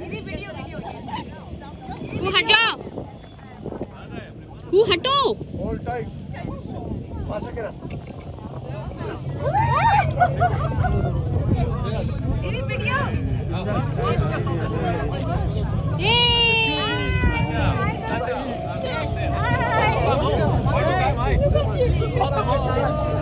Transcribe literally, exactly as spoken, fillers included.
कू हट जाओ, कू हटो। Hold tight. पास करा। दीदी वीडियो। ये। अच्छा। अच्छा।